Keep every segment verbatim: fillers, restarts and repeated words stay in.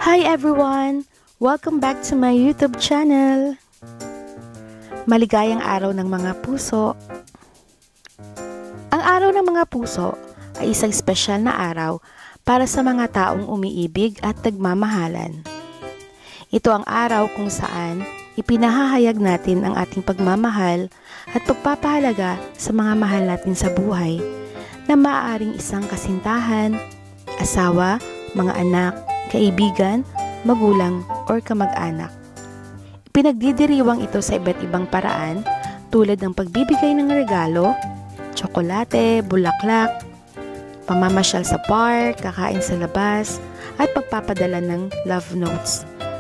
Hi everyone! Welcome back to my YouTube channel! Maligayang araw ng mga puso. Ang araw ng mga puso ay isang espesyal na araw para sa mga taong umiibig at nagmamahalan. Ito ang araw kung saan ipinahahayag natin ang ating pagmamahal at pagpapahalaga sa mga mahal natin sa buhay na maaaring isang kasintahan, asawa, mga anak, kaibigan, magulang, or kamag-anak. Pinagdidiriwang ito sa iba't ibang paraan tulad ng pagbibigay ng regalo, tsokolate, bulaklak, pamamasyal sa park, kakain sa labas, at pagpapadala ng love notes.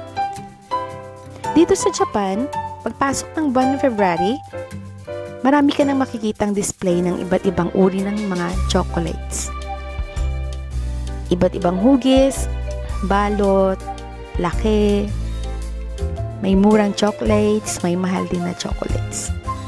Dito sa Japan, pagpasok ng buwan ng February, marami ka nang makikitang display ng iba't ibang uri ng mga chocolates. Iba't ibang hugis, balot, laki, may murang chocolates, may mahal din na chocolates.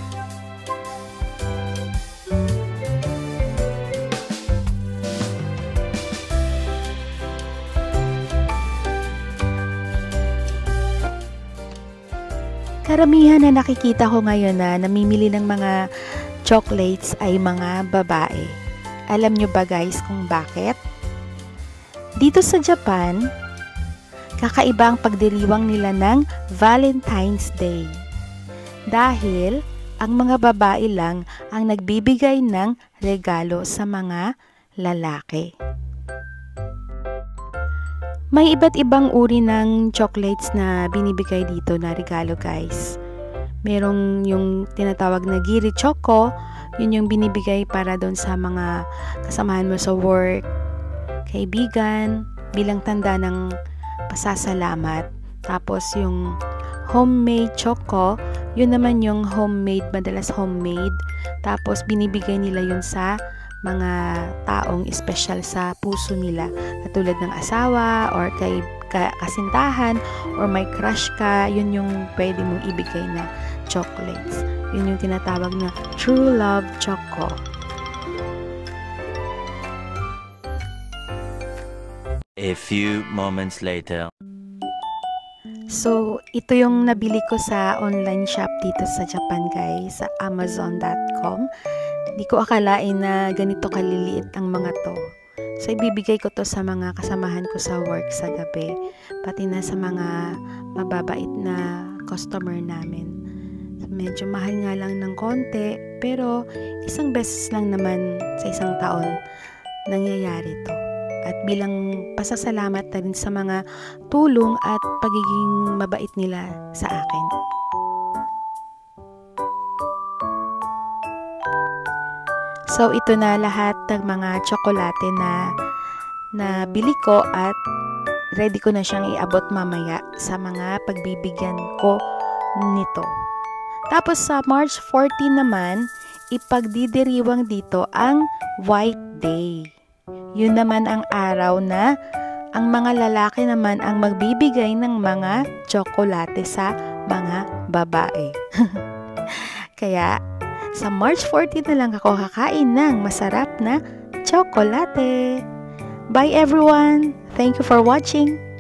Karamihan na nakikita ko ngayon na namimili ng mga chocolates ay mga babae. Alam nyo ba guys kung bakit? Dito sa Japan, kakaiba ang pagdiriwang nila ng Valentine's Day. Dahil ang mga babae lang ang nagbibigay ng regalo sa mga lalaki. May iba't ibang uri ng chocolates na binibigay dito na regalo guys. Merong yung tinatawag na giri choco, yun yung binibigay para doon sa mga kasamahan mo sa work, kaibigan, bilang tanda ng pasasalamat. Tapos yung homemade choco, yun naman yung homemade, madalas homemade. Tapos binibigay nila yun sa mga taong espesyal sa puso nila. Katulad ng asawa or kay kasintahan or may crush ka, yun yung pwede mong ibigay na chocolates. Yun yung tinatawag na true love choco. A few moments later. So, ito yung nabili ko sa online shop dito sa Japan guys, sa amazon dot com. Hindi ko akalain na ganito kaliliit ang mga to. So, ibibigay ko to sa mga kasamahan ko sa work sa gabi, pati na sa mga mababait na customer namin. So, medyo mahal nga lang ng konti, pero isang beses lang naman sa isang taon nangyayari to. At bilang pasasalamat na rin sa mga tulong at pagiging mabait nila sa akin. So, ito na lahat ng mga tsokolate na na bili ko at ready ko na siyang iabot mamaya sa mga pagbibigyan ko nito. Tapos sa March fourteen naman, ipagdidiriwang dito ang White Day. Yun naman ang araw na ang mga lalaki naman ang magbibigay ng mga tsokolate sa mga babae. Kaya, sa March fourteen na lang ako kakain ng masarap na tsokolate. Bye everyone! Thank you for watching!